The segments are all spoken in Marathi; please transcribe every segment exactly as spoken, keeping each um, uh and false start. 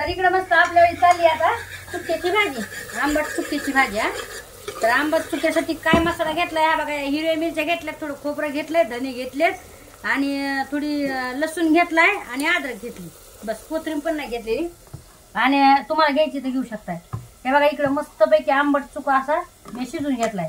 तर इकडे मस्त आपल्या वेळी चालली आता चुक्याची भाजी, आंबट चुक्याची भाजी. हा तर आंबट चुक्यासाठी काय मसाला घेतलाय हा बघा. हिरव्या मिरच्या घेतल्यात, थोडं खोबरं घेतलंय, धने घेतलेत आणि थोडी लसूण घेतलाय आणि अद्रक घेतली. बस कोथिंबीर पण नाही घेतलेली. आणि तुम्हाला घ्यायची तर घेऊ शकताय. हे बघा इकडे मस्तपैकी आंबट चुका असा मी शिजून घेतलाय.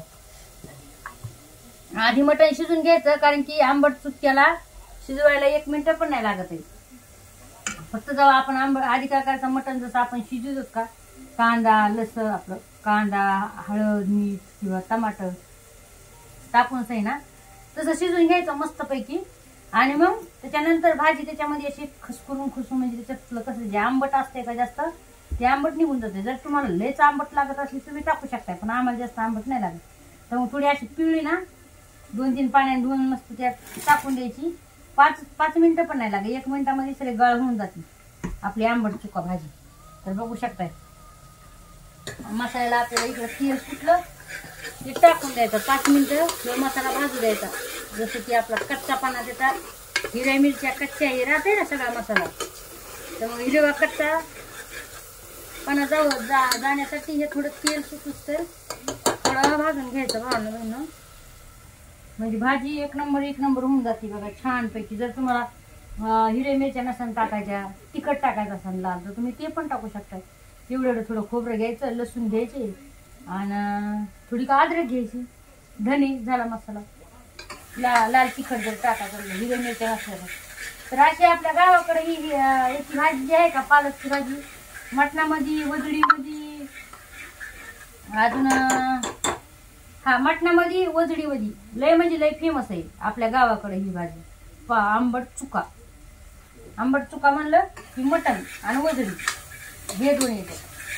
आधी मटण शिजून घ्यायचं, कारण की आंबट चुक्याला शिजवायला एक मिनिट पण नाही लागत आहे. फक्त जेव्हा आपण आंबट आधी काय करायचं, मटण जसं आपण शिजवतो का, कांदा लसूण आपलं कांदा हळद मीठ किंवा टमाटर टाकून आहे ना, तसं शिजून घ्यायचं मस्तपैकी. आणि मग त्याच्यानंतर भाजी त्याच्यामध्ये अशी खसकरून खुसून, म्हणजे त्याच्यातलं कसं जे आंबट असते का जास्त ते आंबट निघून जाते. जर तुम्हाला लयच आंबट लागत असली तुम्ही टाकू शकताय, पण आम्हाला जास्त आंबट नाही लागत. तर मग थोडी अशी पिळली ना, दोन तीन पाण्याने धुवून मस्त त्यात टाकून द्यायची. पाच पाच मिनिटं पण नाही लागत, एक मिनिटामध्ये सगळे गळ होऊन जाते आपली आंबट चुका भाजी. तर बघू शकताय मसाल्याला आपल्याला इकडं तेल सुटलं ते टाकून द्यायचं. पाच मिनिटं मसाला भाजू द्यायचा. जसं की आपला कच्चा पाना देता, हिरव्या मिरच्या कच्च्या हे राहते ना सगळा मसाला, तर मग हिरवा कच्चा पाना जाऊ जा जाण्यासाठी हे थोडं तेल सुटूच तर थोडं भाजून घ्यायचं भावनं भावनं, म्हणजे भाजी एक नंबर एक नंबर होऊन जाते बघा छानपैकी. जर तुम्हाला हिरव्या मिरच्या नसेल टाकायच्या, तिखट टाकायचं असेल लाल, तर तुम्ही ते पण टाकू शकता. एवढं एवढं थोडं खोबरं घ्यायचं, लसूण घ्यायचे आणि थोडी का अद्रक घ्यायची, धने, झाला मसाला. ला लाल तिखट जर टाकायचं हिरव्या मिरच्या नसल्या तर. अशी आपल्या गावाकडे ही याची भाजी जी आहे का, पालकची भाजी, मटणामध्ये वजडीमध्ये अजून हा मटणामध्ये वजडी वजी लय म्हणजे लय फेमस आहे आपल्या गावाकडे ही भाजी. पा आंबट चुका. आंबट चुका म्हणलं की मटण आणि वजडी हे दोन येते.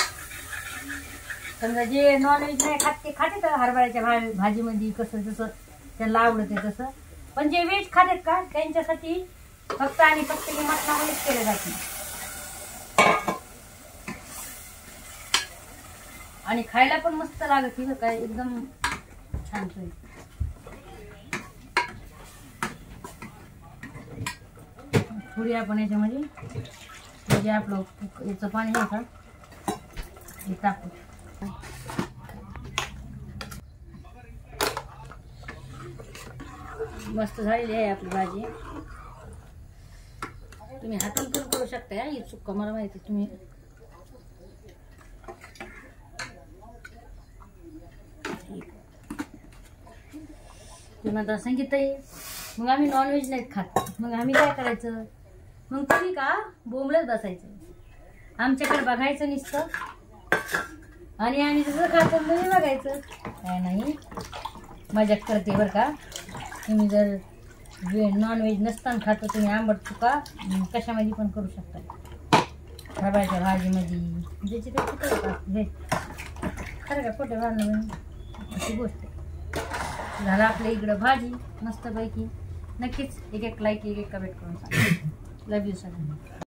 समजा जे नॉनव्हेज नाही खात ते खाते तर हरभऱ्याच्या भा भाजीमध्ये कसं जसं त्यांना आवडते तसं. पण जे व्हेज खातात का त्यांच्यासाठी फक्त आणि फक्त हे मटणामध्येच केलं जाते. आणि खायला पण मस्त लागत ही काय एकदम छान. थोडी आपण याच्यामध्ये म्हणजे आपलं याचं पाणी आहे का हे टाकू. मस्त झालेली आहे आपली भाजी. तुम्ही हाताने पण करू शकता. ही चुक्का मला माहिती तुम्ही तुम्ही आता सांगितलंय. मग आम्ही नॉनव्हेज नाहीत खात, मग आम्ही काय करायचं, मग तुम्ही का बोंबलत बसायचं, आमच्याकडे बघायचं नुसतं आणि आम्ही जसं खातो तुम्ही बघायचं. काय नाही मजाक करते बरं का. तुम्ही जर नॉनव्हेज नसताना खातो तुम्ही आंबट चुका कशामध्ये पण करू शकता. हरभऱ्याच्या भाजीमध्ये ज्याची ते कुठं हे खरं का खोटे भांडणं अशी गोष्ट. झालं आपल्या इकडं भाजी मस्तपैकी. नक्कीच एक एक लाईक एक एक कमेंट करून सांगा. लव यू सगळ्यांना.